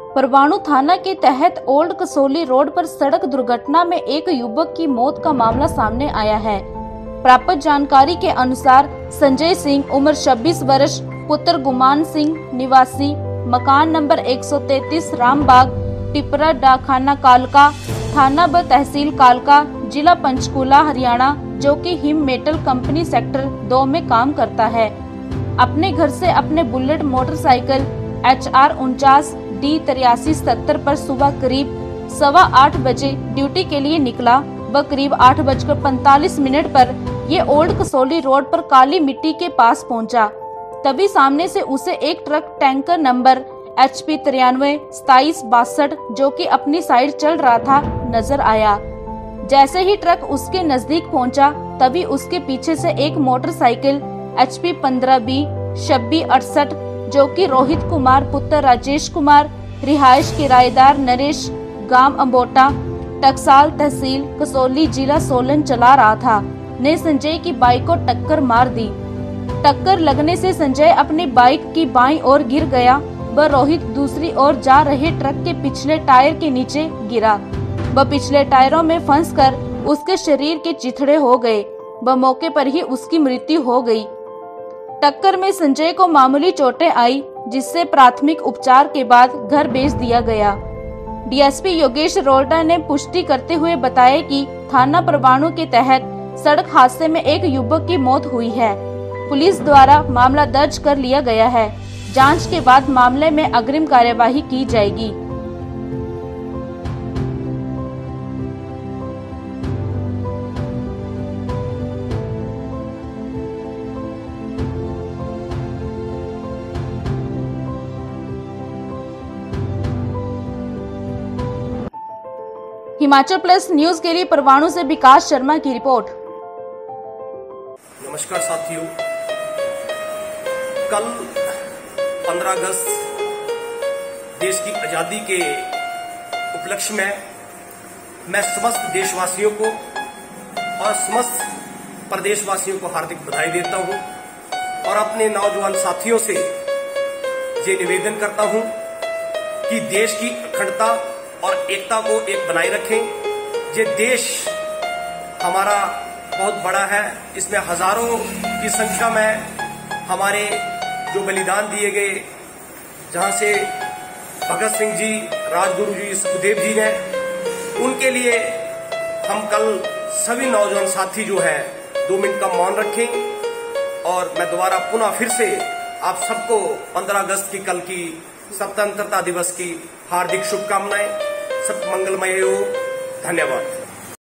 परवाणु थाना के तहत ओल्ड कसौली रोड पर सड़क दुर्घटना में एक युवक की मौत का मामला सामने आया है। प्राप्त जानकारी के अनुसार संजय सिंह उम्र 26 वर्ष पुत्र गुमान सिंह निवासी मकान नंबर 133 रामबाग टिपरा डाकखाना कालका थाना व तहसील कालका जिला पंचकूला हरियाणा जो कि हिम मेटल कंपनी सेक्टर 2 में काम करता है, अपने घर से अपने बुलेट मोटरसाइकिल HR 49 D 8370 पर सुबह करीब 7:15 बजे ड्यूटी के लिए निकला व करीब 8:45 पर ये ओल्ड कसौली रोड पर काली मिट्टी के पास पहुंचा। तभी सामने से उसे एक ट्रक टैंकर नंबर HP 93 27 62 जो कि अपनी साइड चल रहा था नजर आया। जैसे ही ट्रक उसके नजदीक पहुंचा तभी उसके पीछे से एक मोटरसाइकिल HP 15B 2668 जो कि रोहित कुमार पुत्र राजेश कुमार रिहायश किराएदार नरेश गांव अंबोटा टकसाल तहसील कसौली जिला सोलन चला रहा था ने संजय की बाइक को टक्कर मार दी। टक्कर लगने से संजय अपनी बाइक की बाईं ओर गिर गया व रोहित दूसरी ओर जा रहे ट्रक के पिछले टायर के नीचे गिरा व पिछले टायरों में फंसकर उसके शरीर के चिथड़े हो गए व मौके पर ही उसकी मृत्यु हो गई। टक्कर में संजय को मामूली चोटें आई जिससे प्राथमिक उपचार के बाद घर भेज दिया गया। DSP योगेश रोल्टा ने पुष्टि करते हुए बताया कि थाना परवाणु के तहत सड़क हादसे में एक युवक की मौत हुई है। पुलिस द्वारा मामला दर्ज कर लिया गया है। जांच के बाद मामले में अग्रिम कार्यवाही की जाएगी। हिमाचल प्लस न्यूज के लिए परवाणु से विकास शर्मा की रिपोर्ट। नमस्कार साथियों, कल 15 अगस्त देश की आजादी के उपलक्ष्य में मैं समस्त देशवासियों को और समस्त प्रदेशवासियों को हार्दिक बधाई देता हूं और अपने नौजवान साथियों से ये निवेदन करता हूं कि देश की अखंडता और एकता को एक बनाए रखें। ये देश हमारा बहुत बड़ा है, इसमें हजारों की संख्या में हमारे जो बलिदान दिए गए, जहां से भगत सिंह जी, राजगुरु जी, सुखदेव जी ने, उनके लिए हम कल सभी नौजवान साथी जो है 2 मिनट का मौन रखें। और मैं दोबारा पुनः फिर से आप सबको 15 अगस्त की कल की स्वतंत्रता दिवस की हार्दिक शुभकामनाएं। सब मंगलमय हो। धन्यवाद।